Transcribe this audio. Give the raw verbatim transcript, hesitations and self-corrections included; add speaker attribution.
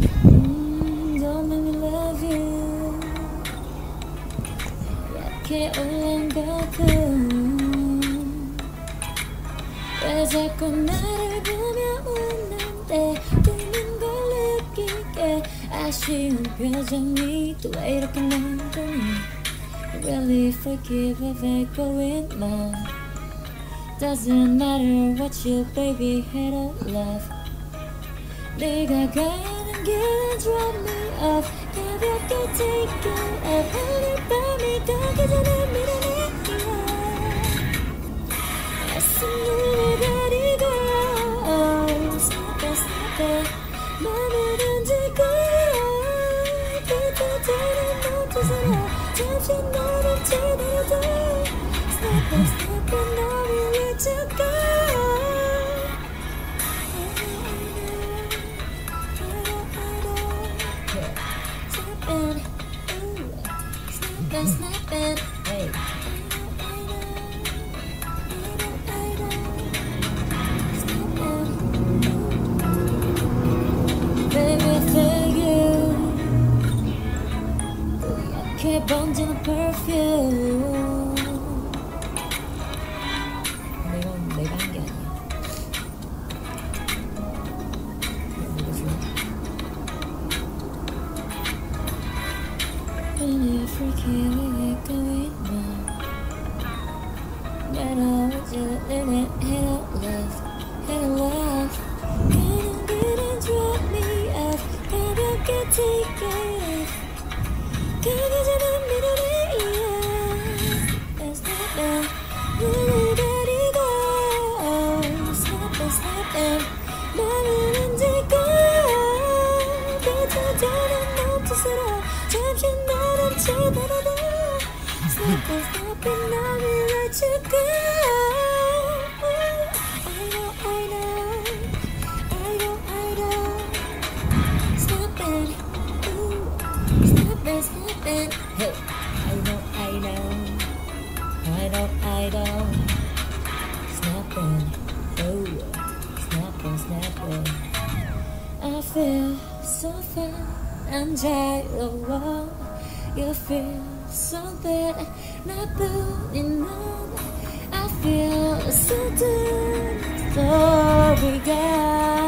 Speaker 1: mm, don't make me love you. 약해 올라온 거군. 왜 자꾸 나를 보며 웃는데 웃는 걸 느끼게 아쉬운 표정이 또 왜 이렇게 나오니. Really forgive if I go in mine. Doesn't matter what you baby had of love. 네가 가는 길은 drop me off. 가볍게 take it up. 오늘 밤이 가기 전에 밀어내기야. 가슴을 내리고 Stop it, stop it. 맘을 던지고 끝까지는 멈춰서라. 잠시 너를 제대로도 Stop it, stop it. 너를 let you go. Snap it, hey. Snap it, baby for you. 약해 번지는 perfume. 근데 이건 내가 한 게 아니야. Really freaky, we going now. Better with you, let it hit up love, hit up love. 가는 길은 drop me off. 가볍게 take it off. 가기 전에 밀어내야. That's not bad. 눈을 가리고 Stop it, stop it. 맘을 흔들고 빛을 멈춰서라. 잠시 너를 제대로도 Stop it, stop it. 너를 let you go. I know, I know. I know, I know. Stop it. Ooh. Stop it, stop it. Hey. I know, I know. I know, I know. Snap it. Oh. Snap it, snap it. I feel so fine. I'm 자유로워. You feel so bad. 나뿐인 넌 I feel so good. Sorry, God.